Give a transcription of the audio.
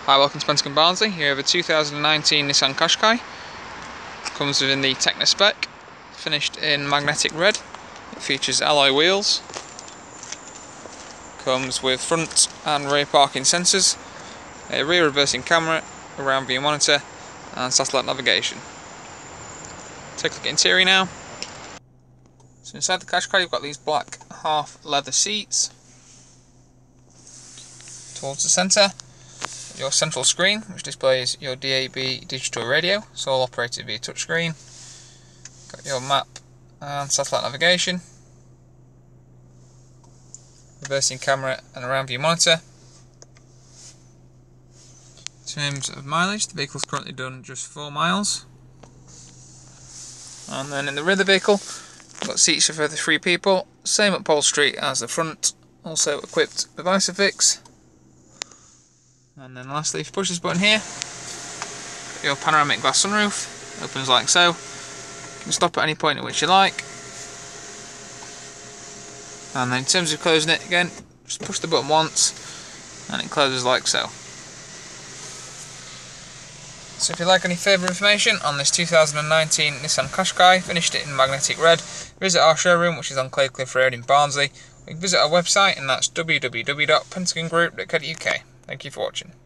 Hi, welcome to Pentagon Barnsley. Here we have a 2019 Nissan Qashqai. Comes within the Tekna spec, finished in magnetic red. It features alloy wheels. Comes with front and rear parking sensors, a rear reversing camera, a round view monitor and satellite navigation. Take a look at interior now. So inside the Qashqai you've got these black half leather seats. Towards the centre, your central screen, which displays your DAB digital radio, it's all operated via touchscreen. Got your map and satellite navigation, reversing camera and a round view monitor. In terms of mileage, the vehicle's currently done just 4 miles. And then in the rear of the vehicle, we've got seats for further 3 people, same upholstery as the front, also equipped with ISOFIX. And then lastly, if you push this button here, your panoramic glass sunroof opens like so. You can stop at any point at which you like. And then in terms of closing it, again, just push the button once and it closes like so. So if you'd like any further information on this 2019 Nissan Qashqai, finished it in magnetic red, visit our showroom, which is on Claycliff Road in Barnsley. You can visit our website, and that's www.pentagongroup.co.uk. Thank you for watching.